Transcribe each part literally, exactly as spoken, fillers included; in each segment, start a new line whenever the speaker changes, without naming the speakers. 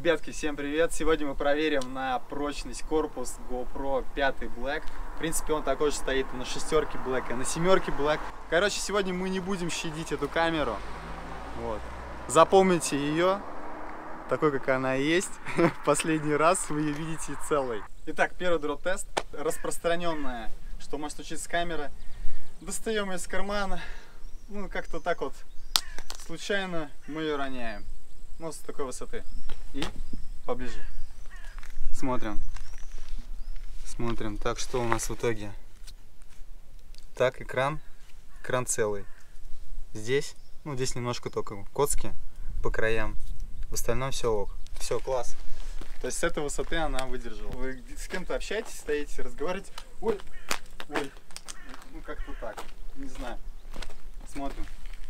Ребятки, всем привет! Сегодня мы проверим на прочность корпус GoPro пять Black. В принципе, он такой же стоит и на шестерке Black, и на семерке Black. Короче, сегодня мы не будем щадить эту камеру. Вот. Запомните ее, такой, как она есть. Последний раз вы ее видите целой. Итак, первый дроп-тест. Распространенная, что может случиться с камерой. Достаем ее из кармана. Ну, как-то так вот случайно мы ее роняем. Ну, с такой высоты. И поближе. Смотрим. Смотрим. Так, что у нас в итоге? Так, экран. Экран целый. Здесь, ну, здесь немножко только коцки по краям. В остальном все ок. Все, класс. То есть с этой высоты она выдержала. Вы с кем-то общаетесь, стоите, разговариваете. Ой, ой. Ну, как-то так. Не знаю. Смотрим.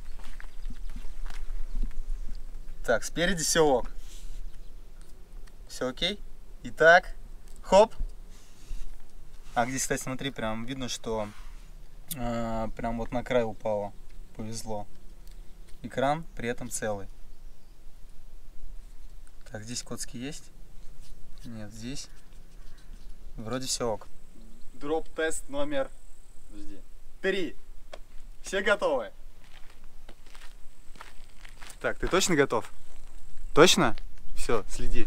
Так, спереди все ок. Все окей? Итак, хоп. А здесь, кстати, смотри, прям видно, что э, прям вот на край упало. Повезло. Экран при этом целый. Так, здесь коцки есть? Нет, здесь. Вроде все ок. Дроп-тест номер Подожди. три. Все готовы? Так, ты точно готов? Точно? Все, следи.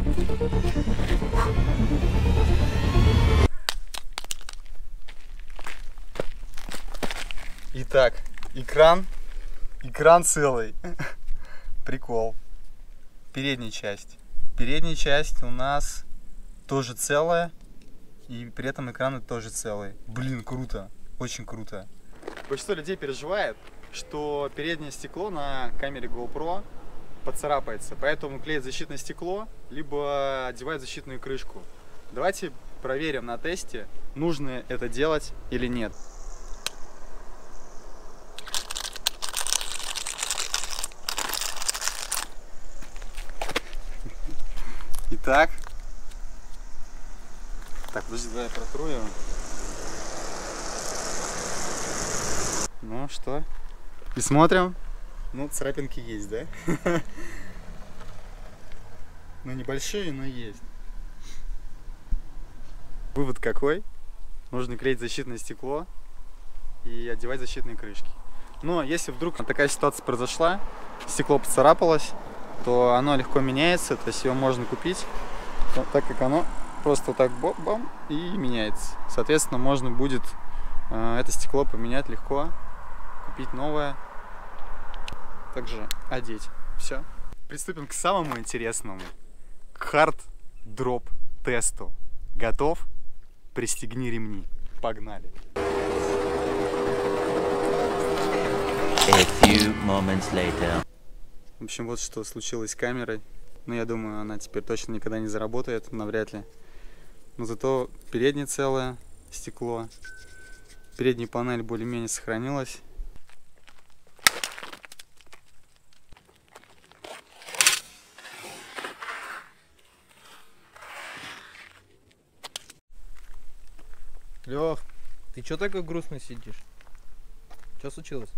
Итак, экран. Экран целый. Прикол. Передняя часть. Передняя часть у нас тоже целая. И при этом экран тоже целый. Блин, круто. Очень круто. Большинство людей переживает, что переднее стекло на камере GoPro поцарапается, поэтому клеят защитное стекло, либо одевают защитную крышку. Давайте проверим на тесте, нужно это делать или нет. Итак, так, подожди, давай я протру его. Ну что? И смотрим. Ну, царапинки есть, да? Ну, небольшие, но есть. Вывод какой? Нужно клеить защитное стекло и одевать защитные крышки. Но если вдруг такая ситуация произошла, стекло поцарапалось, то оно легко меняется, то есть его можно купить, так как оно просто вот так бам и меняется. Соответственно, можно будет э, это стекло поменять легко, купить новое. Также одеть. Все. Приступим к самому интересному. К хард-дроп тесту. Готов? Пристегни ремни. Погнали.
A few moments later.
В общем, вот что случилось с камерой. Но я думаю, она теперь точно никогда не заработает, навряд ли. Но зато переднее целое стекло. Передняя панель более-менее сохранилась.
Лёх, ты чё такой грустно сидишь? Что случилось?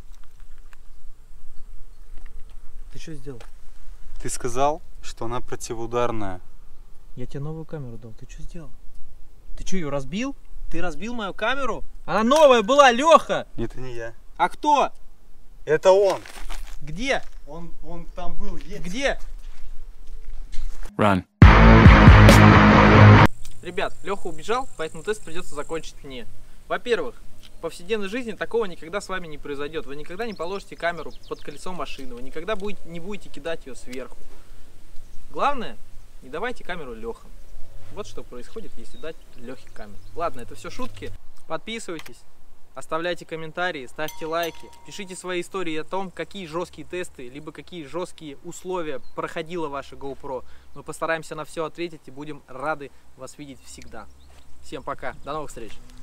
Ты что сделал?
Ты сказал, что она противоударная.
Я тебе новую камеру дал. Ты что сделал? Ты что, ее разбил? Ты разбил мою камеру? Она новая была, Лёха!
Это не я.
А кто?
Это он.
Где?
Он, он там был, есть.
Где?
Run.
Ребят, Леха убежал, поэтому тест придется закончить мне. Во-первых, в повседневной жизни такого никогда с вами не произойдет. Вы никогда не положите камеру под колесо машины, вы никогда будете, не будете кидать ее сверху. Главное, не давайте камеру Лехам. Вот что происходит, если дать Лехе камеру. Ладно, это все шутки. Подписывайтесь, оставляйте комментарии, ставьте лайки, пишите свои истории о том, какие жесткие тесты, либо какие жесткие условия проходила ваша GoPro. Мы постараемся на все ответить и будем рады вас видеть всегда. Всем пока, до новых встреч!